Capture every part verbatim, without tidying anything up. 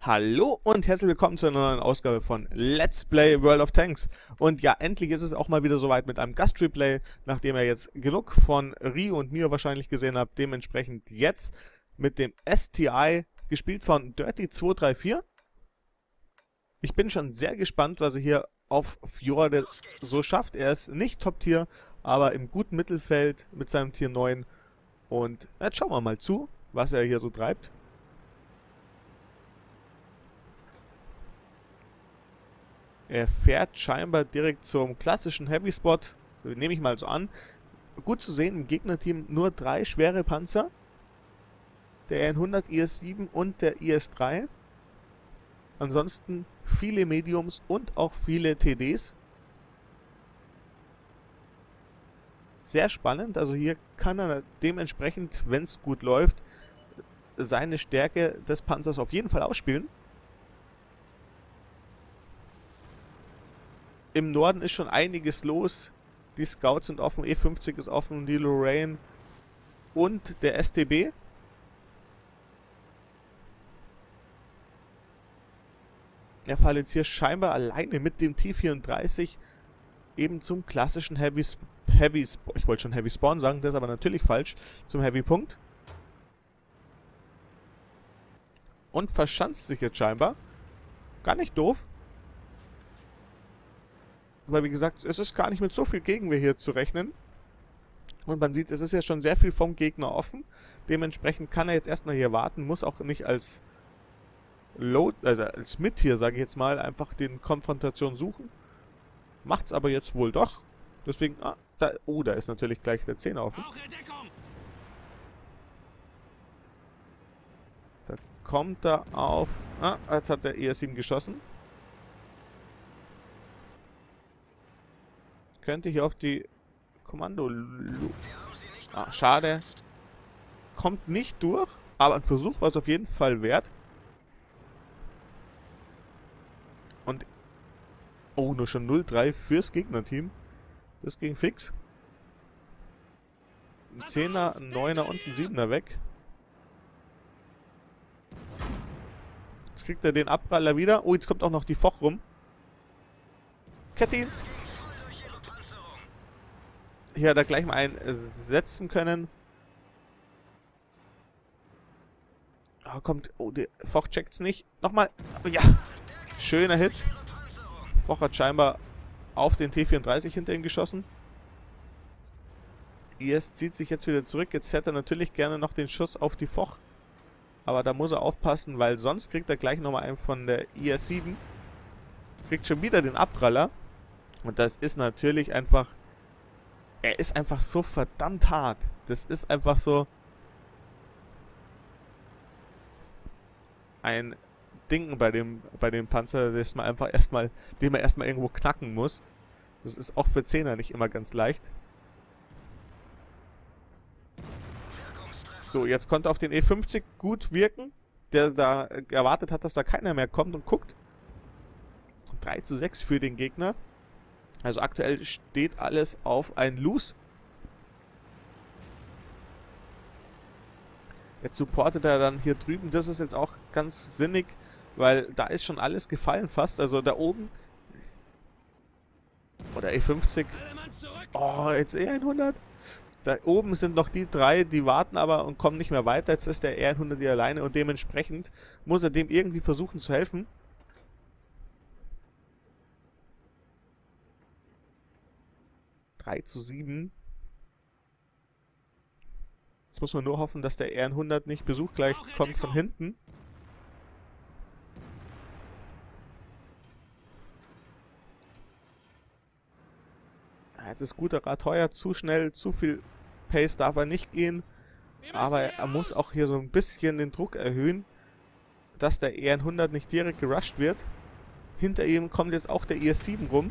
Hallo und herzlich willkommen zu einer neuen Ausgabe von Let's Play World of Tanks. Und ja, endlich ist es auch mal wieder soweit mit einem Gast-Replay, nachdem ihr jetzt genug von Rio und mir wahrscheinlich gesehen habt. Dementsprechend jetzt mit dem S T I, gespielt von Dirty zwei drei vier. Ich bin schon sehr gespannt, was er hier auf Fjorde so schafft. Er ist nicht Top-Tier, aber im guten Mittelfeld mit seinem Tier neun. Und jetzt schauen wir mal zu, was er hier so treibt. Er fährt scheinbar direkt zum klassischen Heavy Spot, nehme ich mal so an. Gut zu sehen, im Gegnerteam nur drei schwere Panzer. Der R hundert, I S sieben und der I S drei. Ansonsten viele Mediums und auch viele T Ds. Sehr spannend, also hier kann er dementsprechend, wenn es gut läuft, seine Stärke des Panzers auf jeden Fall ausspielen. Im Norden ist schon einiges los. Die Scouts sind offen, E fünfzig ist offen, die Lorraine und der S T B. Er fährt jetzt hier scheinbar alleine mit dem T vierunddreißig eben zum klassischen Heavy, Heavy ich wollte schon Heavy Spawn sagen, das ist aber natürlich falsch, zum Heavy Punkt. Und verschanzt sich jetzt scheinbar. Gar nicht doof. Weil, wie gesagt, es ist gar nicht mit so viel Gegenwehr hier zu rechnen. Und man sieht, es ist ja schon sehr viel vom Gegner offen. Dementsprechend kann er jetzt erstmal hier warten, muss auch nicht als Load, also als Mid-Tier, sage ich jetzt mal, einfach den Konfrontation suchen. Macht's aber jetzt wohl doch. Deswegen, ah, da, oh, da ist natürlich gleich der Zehner offen. Da kommt er auf, ah, jetzt hat der E S sieben geschossen. Könnte hier auf die Kommando... Ah, schade. Kommt nicht durch, aber ein Versuch war es auf jeden Fall wert. Und... Oh, nur schon null drei fürs Gegnerteam. Das ging fix. Ein Zehner, ein Neuner und ein Siebener weg. Jetzt kriegt er den Abpraller wieder. Oh, jetzt kommt auch noch die Foch rum. Kette ihn. Hier hat er gleich mal einen setzen können. Oh, kommt. Oh, der Foch checkt's nicht. Nochmal. Ja. Schöner Hit. Foch hat scheinbar auf den T vierunddreißig hinter ihm geschossen. I S zieht sich jetzt wieder zurück. Jetzt hätte er natürlich gerne noch den Schuss auf die Foch. Aber da muss er aufpassen, weil sonst kriegt er gleich nochmal einen von der I S sieben. Kriegt schon wieder den Abpraller. Und das ist natürlich einfach... Er ist einfach so verdammt hart. Das ist einfach so ein Ding bei dem, bei dem Panzer, das man einfach erstmal, den man erstmal irgendwo knacken muss. Das ist auch für Zehner nicht immer ganz leicht. So, jetzt konnte auf den E fünfzig gut wirken, der da erwartet hat, dass da keiner mehr kommt und guckt. drei zu sechs für den Gegner. Also aktuell steht alles auf ein Loose. Jetzt supportet er dann hier drüben. Das ist jetzt auch ganz sinnig, weil da ist schon alles gefallen fast. Also da oben. Oder E fünfzig. Oh, jetzt E hundert. Da oben sind noch die drei, die warten aber und kommen nicht mehr weiter. Jetzt ist der E hundert hier alleine und dementsprechend muss er dem irgendwie versuchen zu helfen. drei zu sieben. Jetzt muss man nur hoffen, dass der R hundert nicht Besuch gleich kommt von hinten. Jetzt ist guter Rat teuer, zu schnell, zu viel Pace darf er nicht gehen. Aber er muss auch hier so ein bisschen den Druck erhöhen, dass der R hundert nicht direkt gerusht wird. Hinter ihm kommt jetzt auch der I S sieben rum.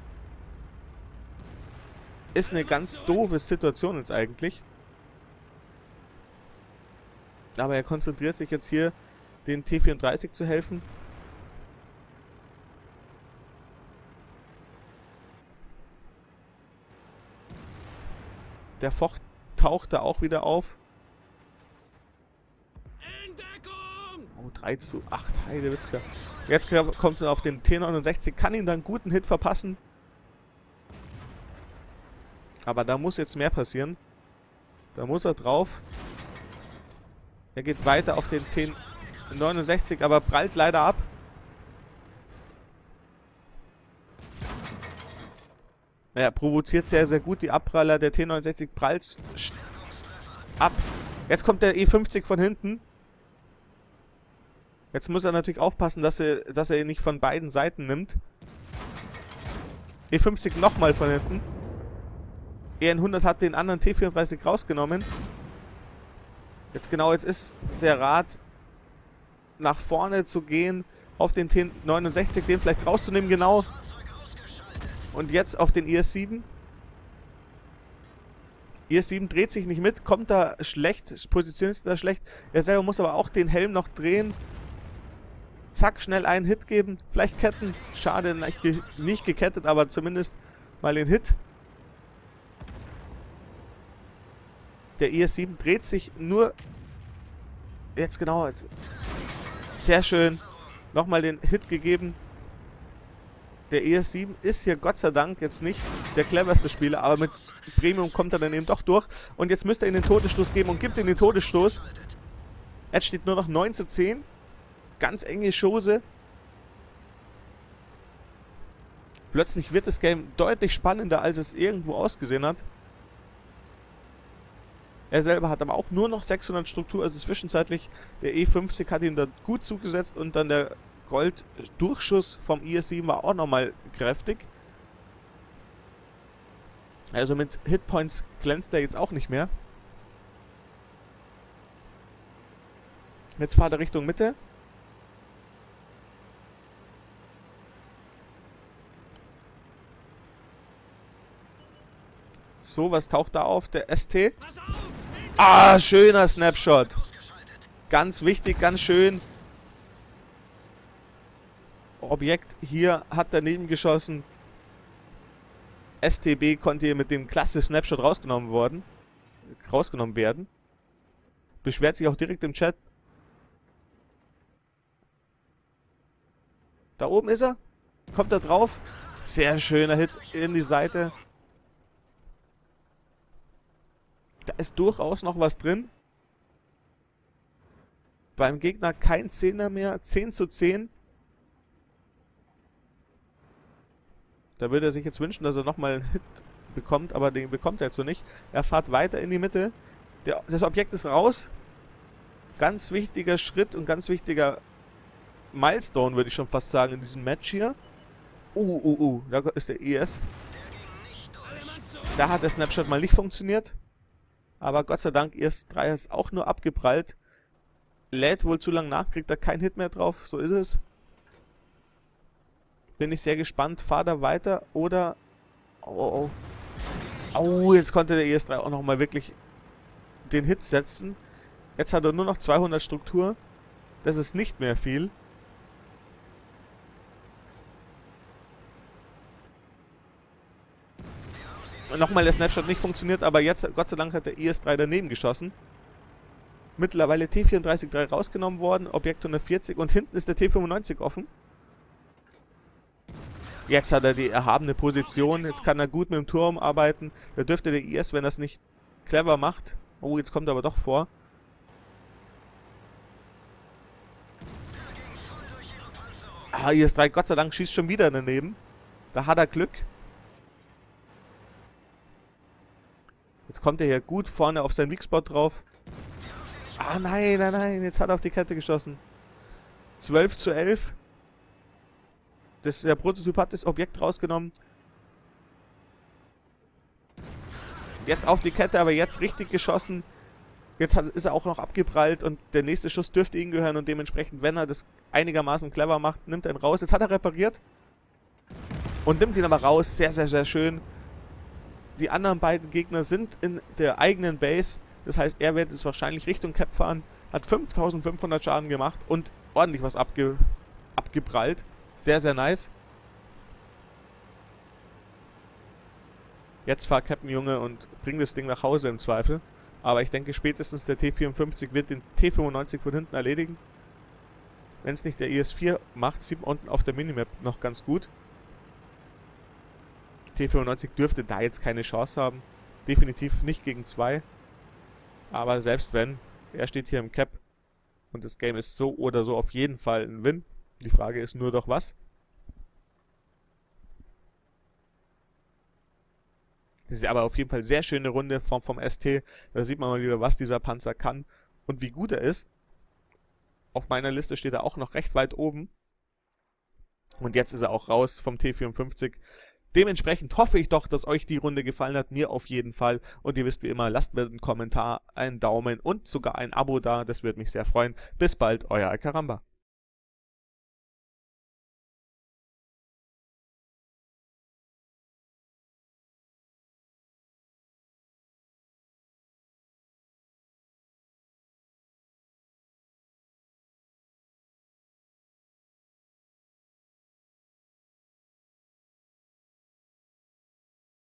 Ist eine ganz doofe Situation jetzt eigentlich. Aber er konzentriert sich jetzt hier, den T vierunddreißig zu helfen. Der Foch taucht da auch wieder auf. drei zu acht, Heidewitzka. Jetzt kommt er auf den T neunundsechzig, kann ihn dann einen guten Hit verpassen. Aber da muss jetzt mehr passieren. Da muss er drauf. Er geht weiter auf den T neunundsechzig, aber prallt leider ab. Naja, provoziert sehr, sehr gut die Abpraller. Der T neunundsechzig prallt ab. Jetzt kommt der E fünfzig von hinten. Jetzt muss er natürlich aufpassen, dass er, dass er ihn nicht von beiden Seiten nimmt. E fünfzig nochmal von hinten. E hundert hat den anderen T vierunddreißig rausgenommen. Jetzt genau, jetzt ist der Rat nach vorne zu gehen, auf den T neunundsechzig, den vielleicht rauszunehmen, genau. Und jetzt auf den I S sieben. I S sieben dreht sich nicht mit, kommt da schlecht, positioniert sich da schlecht. Er selber muss aber auch den Helm noch drehen. Zack, schnell einen Hit geben, vielleicht ketten. Schade, nicht, ge nicht gekettet, aber zumindest mal den Hit. Der I S sieben dreht sich nur... Jetzt genau. Jetzt. Sehr schön. Nochmal den Hit gegeben. Der E S sieben ist hier Gott sei Dank jetzt nicht der cleverste Spieler, aber mit Premium kommt er dann eben doch durch. Und jetzt müsste er ihm den Todesstoß geben und gibt ihm den Todesstoß. Jetzt steht nur noch neun zu zehn. Ganz enge Chose. Plötzlich wird das Game deutlich spannender, als es irgendwo ausgesehen hat. Er selber hat aber auch nur noch sechshundert Struktur, also zwischenzeitlich der E fünfzig hat ihn da gut zugesetzt und dann der Gold-Durchschuss vom I S sieben war auch nochmal kräftig. Also mit Hitpoints glänzt er jetzt auch nicht mehr. Jetzt fahrt er Richtung Mitte. So, was taucht da auf? Der S T. Ah, schöner Snapshot. Ganz wichtig, ganz schön. Objekt hier hat daneben geschossen. S T B konnte hier mit dem klasse Snapshot rausgenommen worden. Rausgenommen werden. Beschwert sich auch direkt im Chat. Da oben ist er. Kommt er drauf. Sehr schöner Hit in die Seite. Da ist durchaus noch was drin. Beim Gegner kein Zehner mehr. zehn zu zehn. Da würde er sich jetzt wünschen, dass er nochmal einen Hit bekommt, aber den bekommt er jetzt so nicht. Er fährt weiter in die Mitte. Der, das Objekt ist raus. Ganz wichtiger Schritt und ganz wichtiger Milestone, würde ich schon fast sagen, in diesem Match hier. Uh, uh, uh, da ist der E S. Da hat der Snapshot mal nicht funktioniert. Aber Gott sei Dank, E S drei ist auch nur abgeprallt. Lädt wohl zu lang nach, kriegt da keinen Hit mehr drauf. So ist es. Bin ich sehr gespannt. Fahrt er weiter oder... Oh, oh. Oh, jetzt konnte der E S drei auch nochmal wirklich den Hit setzen. Jetzt hat er nur noch zweihundert Struktur. Das ist nicht mehr viel. Nochmal der Snapshot nicht funktioniert, aber jetzt, Gott sei Dank, hat der E S drei daneben geschossen. Mittlerweile T vierunddreißig drei rausgenommen worden, Objekt hundertvierzig und hinten ist der T fünfundneunzig offen. Jetzt hat er die erhabene Position, jetzt kann er gut mit dem Turm arbeiten. Da dürfte der I S, wenn er es nicht clever macht... Oh, jetzt kommt er aber doch vor. Ah, I S drei, Gott sei Dank, schießt schon wieder daneben. Da hat er Glück. Jetzt kommt er hier gut vorne auf seinen Weakspot drauf. Ah, nein, nein, nein, jetzt hat er auf die Kette geschossen. zwölf zu elf. Das, der Prototyp hat das Objekt rausgenommen. Jetzt auf die Kette, aber jetzt richtig geschossen. Jetzt hat, ist er auch noch abgeprallt und der nächste Schuss dürfte ihm gehören und dementsprechend, wenn er das einigermaßen clever macht, nimmt er ihn raus. Jetzt hat er repariert und nimmt ihn aber raus. Sehr, sehr, sehr schön. Die anderen beiden Gegner sind in der eigenen Base. Das heißt, er wird jetzt wahrscheinlich Richtung Cap fahren. Hat fünftausendfünfhundert Schaden gemacht und ordentlich was abge, abgeprallt. Sehr, sehr nice. Jetzt fahrt Captain Junge und bringt das Ding nach Hause im Zweifel. Aber ich denke, spätestens der T vierundfünfzig wird den T fünfundneunzig von hinten erledigen. wenn es nicht der I S vier macht, sieht man unten auf der Minimap noch ganz gut. T fünfundneunzig dürfte da jetzt keine Chance haben. Definitiv nicht gegen zwei. Aber selbst wenn, er steht hier im Cap und das Game ist so oder so auf jeden Fall ein Win. Die Frage ist nur doch was. Das ist aber auf jeden Fall sehr schöne Runde vom, vom S T. Da sieht man mal wieder, was dieser Panzer kann und wie gut er ist. Auf meiner Liste steht er auch noch recht weit oben. Und jetzt ist er auch raus vom T vierundfünfzig. Dementsprechend hoffe ich doch, dass euch die Runde gefallen hat. Mir auf jeden Fall. Und ihr wisst wie immer, lasst mir einen Kommentar, einen Daumen und sogar ein Abo da. Das würde mich sehr freuen. Bis bald, euer Alcaramba.